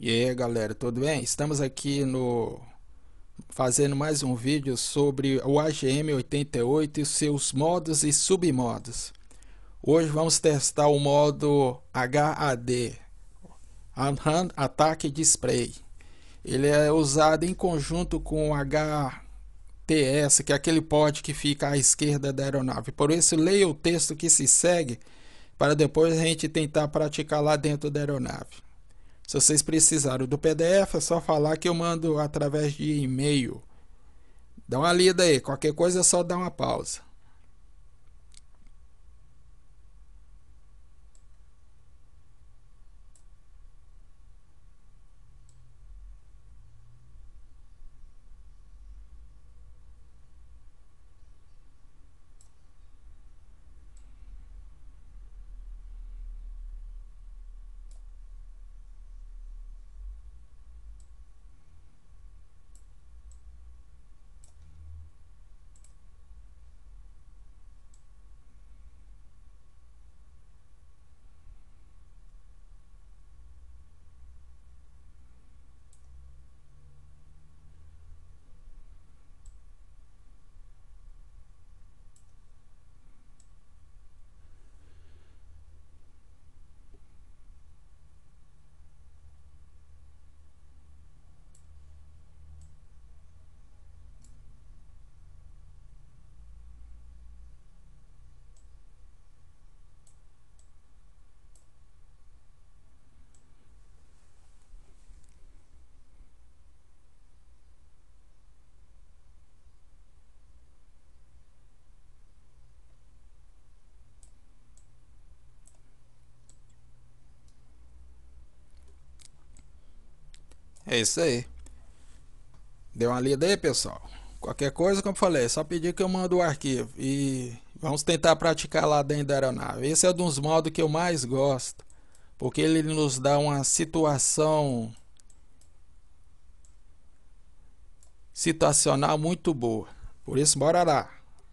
E aí galera, tudo bem? Estamos aqui no fazendo mais um vídeo sobre o AGM88 e seus modos e submodos. Hoje vamos testar o modo HAD, Hand Attack Display. Ele é usado em conjunto com o HTS, que é aquele pod que fica à esquerda da aeronave. Por isso, leia o texto que se segue para depois a gente tentar praticar lá dentro da aeronave. Se vocês precisarem do PDF, é só falar que eu mando através de e-mail. Dá uma lida aí, qualquer coisa é só dar uma pausa. É isso aí. Deu uma lida aí, pessoal. Qualquer coisa, como eu falei, é só pedir que eu mando o arquivo. E vamos tentar praticar lá dentro da aeronave. Esse é um dos modos que eu mais gosto, porque ele nos dá uma situacional muito boa. Por isso, bora lá.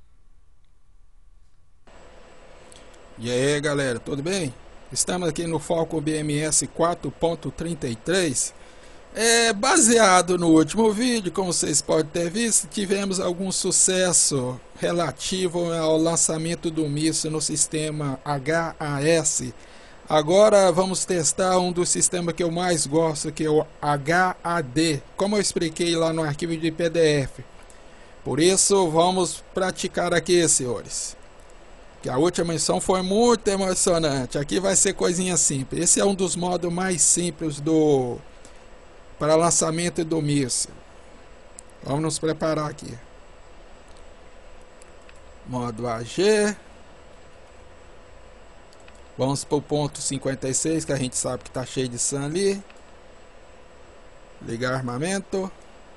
E aí, galera, tudo bem? Estamos aqui no Falcon BMS 4.33. Baseado no último vídeo, como vocês podem ter visto, tivemos algum sucesso relativo ao lançamento do míssil no sistema HAS. Agora vamos testar um dos sistemas que eu mais gosto, que é o HAD, como eu expliquei lá no arquivo de PDF. Por isso vamos praticar aqui, senhores. Que a última missão foi muito emocionante. Aqui vai ser coisinha simples. Esse é um dos modos mais simples para lançamento do míssil. Vamos nos preparar aqui. Modo AG. Vamos para o ponto 56, que a gente sabe que está cheio de SAM ali. Ligar armamento.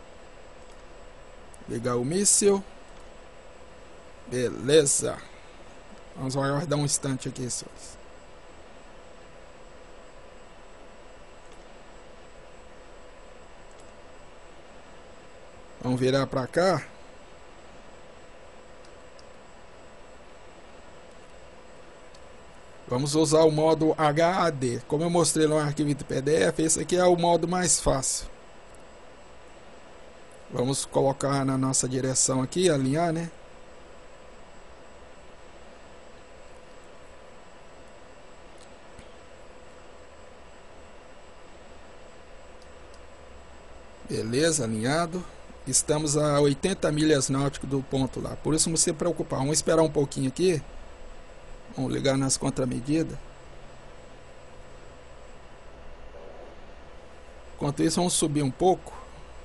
Ligar o míssil. Beleza. Vamos aguardar um instante aqui, senhores. Vamos virar para cá. Vamos usar o modo HAD. Como eu mostrei no arquivo de PDF, esse aqui é o modo mais fácil. Vamos colocar na nossa direção aqui, alinhar, né? Beleza, alinhado. Estamos a 80 milhas náuticas do ponto lá. Por isso não se preocupar. Vamos esperar um pouquinho aqui. Vamos ligar nas contramedidas. Enquanto isso, vamos subir um pouco.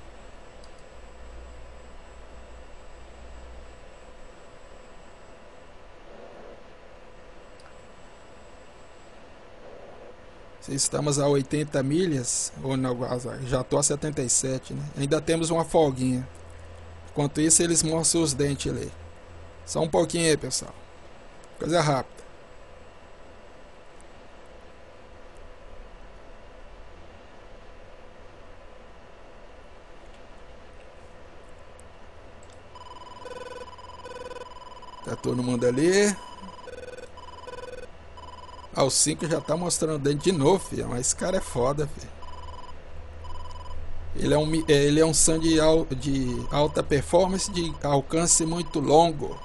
Se estamos a 80 milhas, ou não, já estou a 77, né? Ainda temos uma folguinha. Enquanto isso, eles mostram os dentes ali. Só um pouquinho aí, pessoal. Coisa rápida. Tá todo mundo ali. Ah, o 5 já tá mostrando dentro de novo, filho. Mas esse cara é foda, filho. Ele é um SAM de alta performance, de alcance muito longo.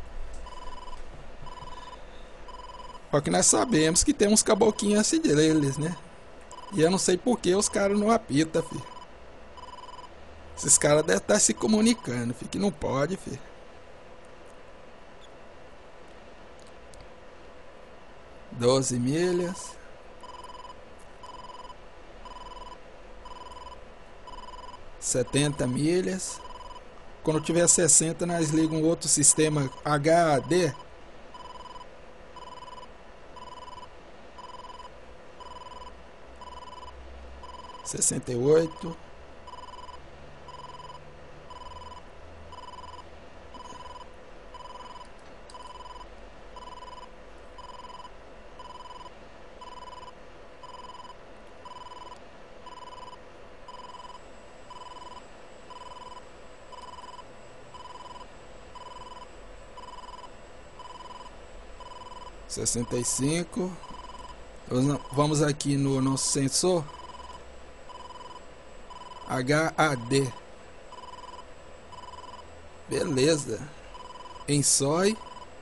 Só que nós sabemos que tem uns caboquinhos assim deles, né? E eu não sei por que os caras não apitam, filho. Esses caras devem estar se comunicando, filho, que não pode, filho. Doze milhas. 70 milhas. Quando tiver 60, nós ligamos um outro sistema HAD. Sessenta e oito. Sessenta e cinco. Vamos aqui no nosso sensor HAD. Beleza. Em SOI.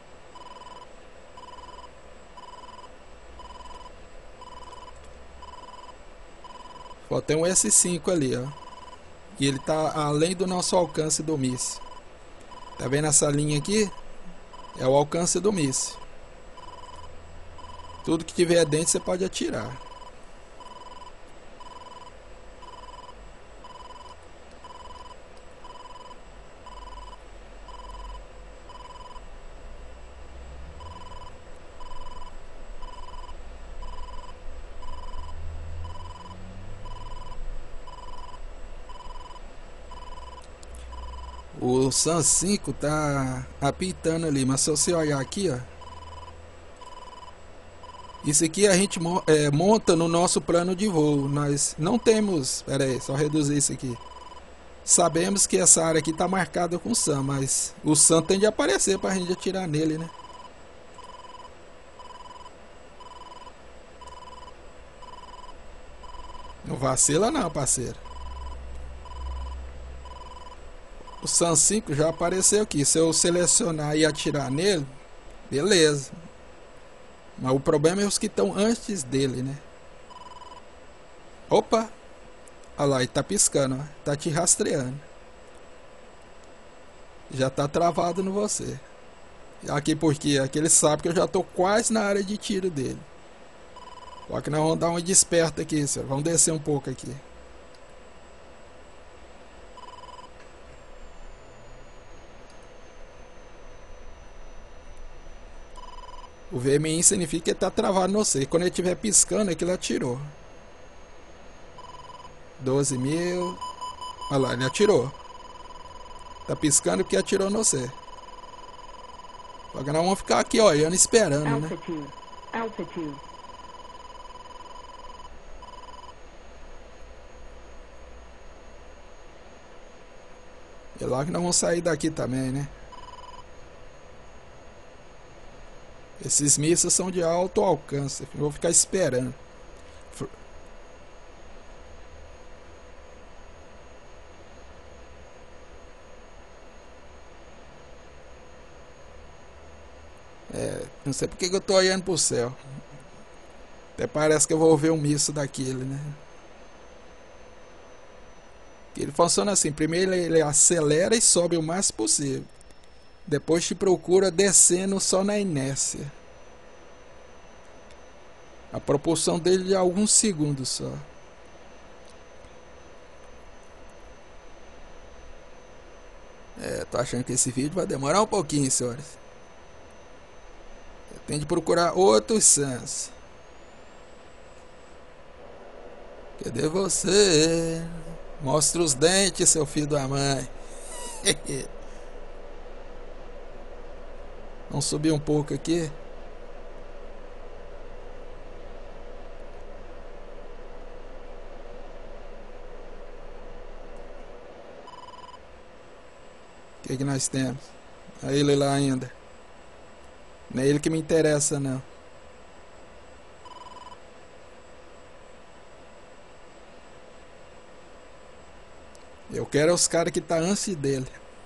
Ó, tem um S5 ali, ó. E ele tá além do nosso alcance do míssil. Tá vendo essa linha aqui? É o alcance do míssil. Tudo que tiver dentro você pode atirar. O SAM 5 tá apitando ali, mas se você olhar aqui, ó, isso aqui a gente monta no nosso plano de voo. Nós não temos, pera aí, só reduzir isso aqui. Sabemos que essa área aqui tá marcada com SAM, mas o SAM tem de aparecer pra gente atirar nele, né? Não vacila não, parceiro. O SAM 5 já apareceu aqui. Se eu selecionar e atirar nele, beleza. Mas o problema é os que estão antes dele, né? Opa! Olha lá, ele tá piscando, ó. Tá te rastreando. Já tá travado no você. Aqui porque aqui ele sabe que eu já tô quase na área de tiro dele. Só que nós vamos dar uma desperta aqui, senhor. Vamos descer um pouco aqui. O VMI significa que ele tá travado no você. Quando ele estiver piscando é que ele atirou. 12 mil. Olha lá, ele atirou. Tá piscando porque atirou no você. Agora nós vamos ficar aqui olhando, esperando, né? Altitude. E lá que nós vamos sair daqui também, né? Esses mísseis são de alto alcance. Eu vou ficar esperando. Não sei porque que eu tô olhando pro céu. Até parece que eu vou ver um míssil daquele, né? Ele funciona assim. Primeiro ele acelera e sobe o máximo possível. Depois te procura descendo só na inércia. A propulsão dele é alguns segundos só. Tô achando que esse vídeo vai demorar um pouquinho, senhores. Tem de procurar outros SAMs. Cadê você? Mostra os dentes, seu filho da mãe. Vamos subir um pouco aqui. O que nós temos? É ele lá ainda. Não é ele que me interessa, não. Eu quero os caras que tá antes dele.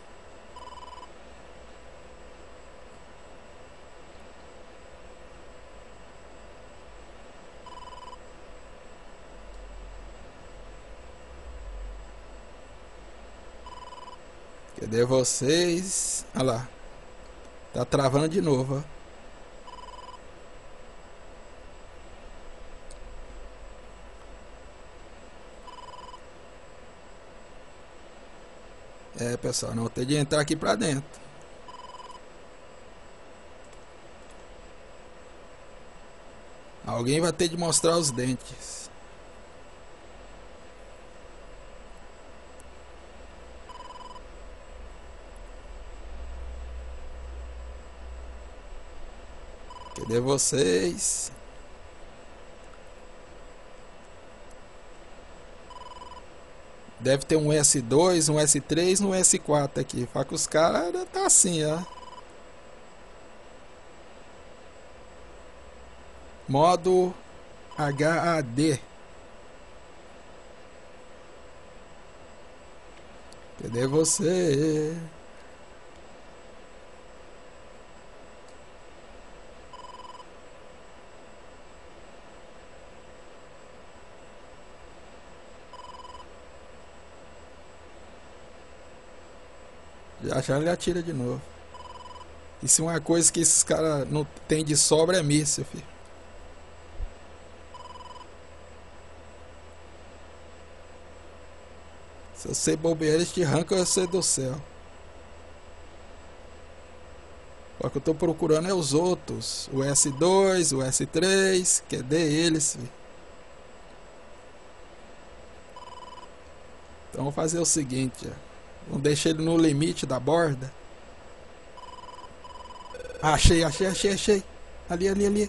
Cadê vocês? Olha lá. Tá travando de novo, ó. É, pessoal, não vou ter de entrar aqui pra dentro. Alguém vai ter de mostrar os dentes. Cadê vocês? Deve ter um S2, um S3, um S4 aqui. Fala que os caras tá assim, ó. Modo HAD. Cadê você? Já ele atira de novo. E se uma coisa que esses caras não tem de sobra é míssil, filho. Se você bobear, eles te arrancam você do céu. O que eu tô procurando é os outros. O S2, o S3. Cadê eles, filho? Então vamos fazer o seguinte, ó. Vamos deixar ele no limite da borda. Achei. Ali.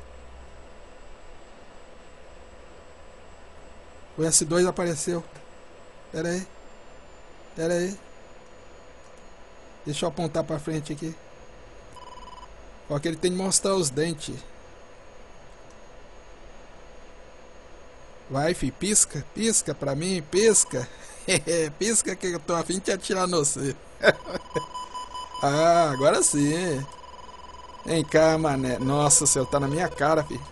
O S2 apareceu. Pera aí. Deixa eu apontar pra frente aqui. Só que ele tem que mostrar os dentes. Vai, fi, pisca pra mim, pisca. Pisca que eu tô a fim de atirar no você. Ah, agora sim. Vem cá, mané. Nossa, o senhor tá na minha cara, fi.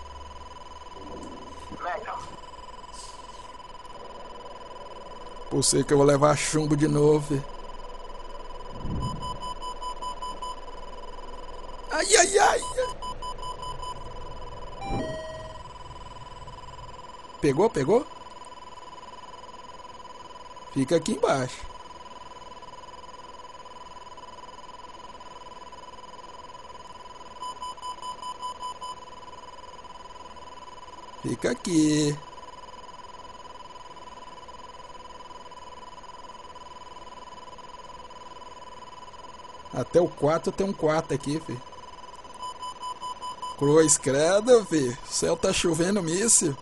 Por ser que eu vou levar chumbo de novo, fi. Ai. Pegou? Fica aqui embaixo. Fica aqui. Até o 4 tem um 4 aqui, filho. Cruz, credo, filho. O céu tá chovendo míssil.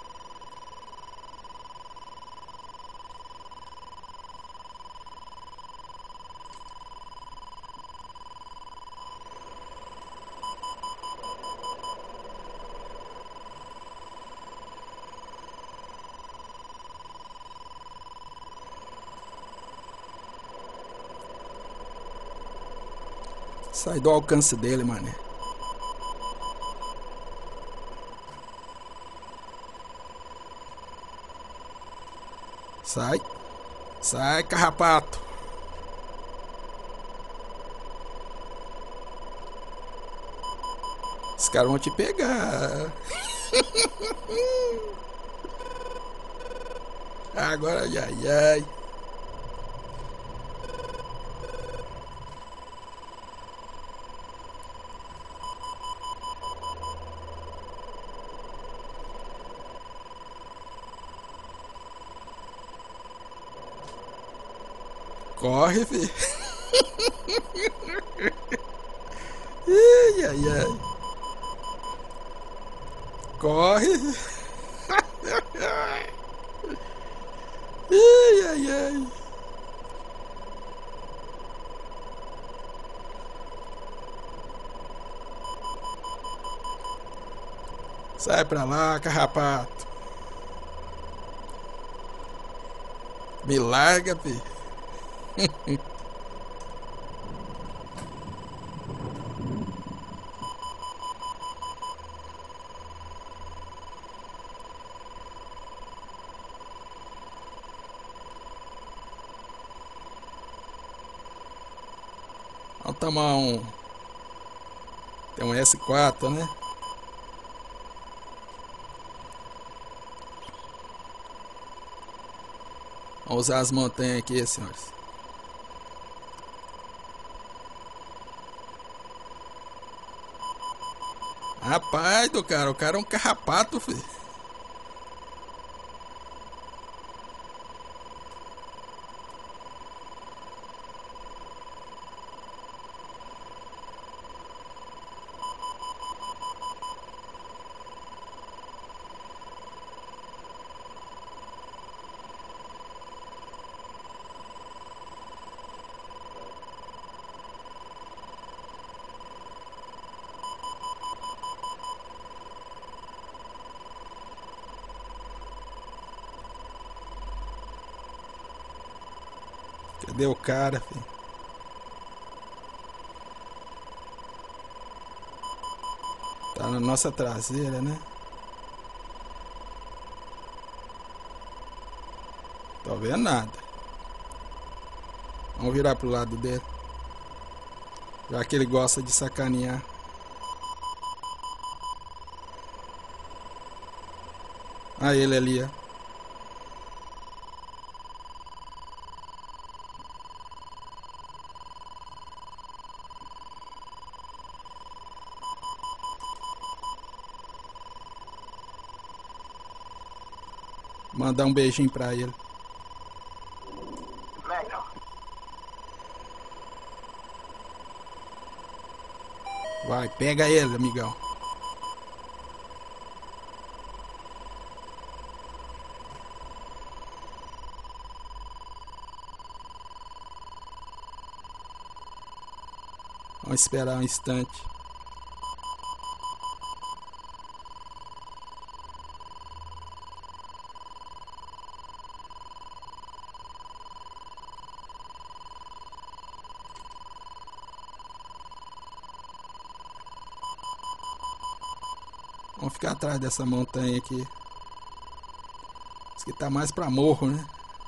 Sai do alcance dele, mané. Sai, carrapato. Os caras vão te pegar. Agora, ai. Corre, filho. Ai. Corre. Ai. Sai pra lá, carrapato. Me larga, filho. Vamos tomar um... Tem um S4, né? Vamos usar as montanhas aqui, senhores. Rapaz do cara, o cara é um carrapato, filho. Cadê o cara, filho? Tá na nossa traseira, né? Tô vendo nada. Vamos virar pro lado dele. Já que ele gosta de sacanear. Ah, ele ali, ó. Mandar um beijinho pra ele. Vai, pega ele, amigão. Vamos esperar um instante. Vamos ficar atrás dessa montanha aqui. Isso aqui tá mais pra morro, né?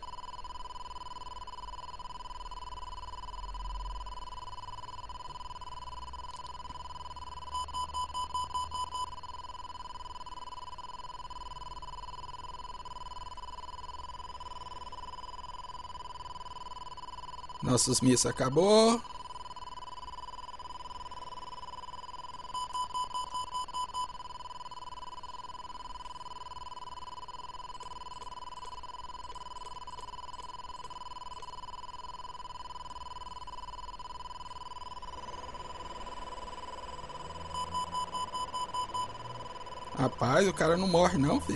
Nossos mísseis acabou. Rapaz, o cara não morre não, filho.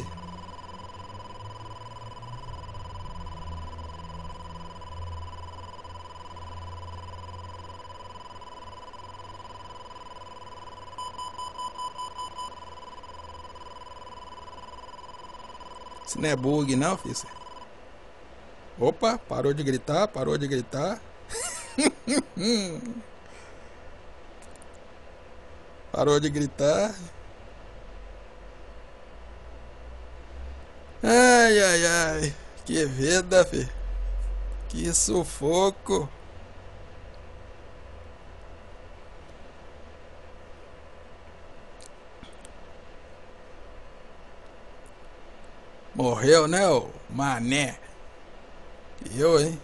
Isso não é bug não, filho. Opa, parou de gritar, parou de gritar. Parou de gritar. Ai, ai, ai. Que vida, filho. Que sufoco. Morreu, né, ô mané? Eu, hein?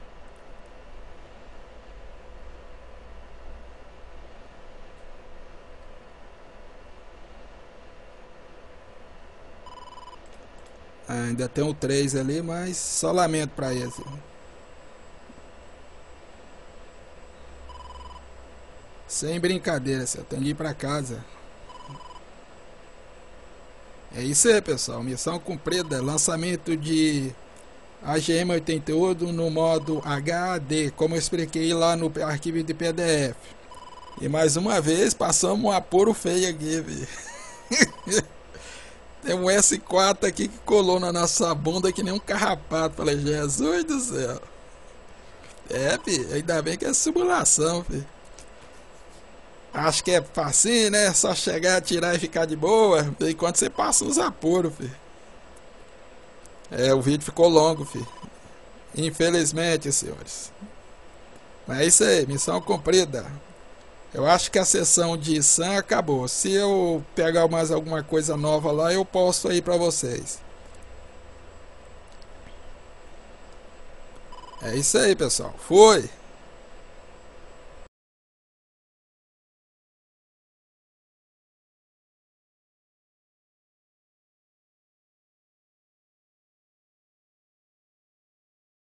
Ainda tem o 3 ali, mas só lamento pra esse. Sem brincadeira, você tem que ir pra casa. É isso aí, pessoal. Missão cumprida. Lançamento de AGM 88 no modo HD, como eu expliquei lá no arquivo de PDF. E mais uma vez passamos um apuro feio aqui, velho. Tem um S4 aqui que colou na nossa bunda que nem um carrapato. Falei, Jesus do céu. É, fi, ainda bem que é simulação, fi. Acho que é facinho, né? Só chegar, tirar e ficar de boa. Enquanto você passa uns apuros, fi. É, o vídeo ficou longo, fi. Infelizmente, senhores. Mas é isso aí, missão cumprida. Eu acho que a sessão de Sam acabou. Se eu pegar mais alguma coisa nova lá, eu posto aí pra vocês. É isso aí, pessoal. Fui!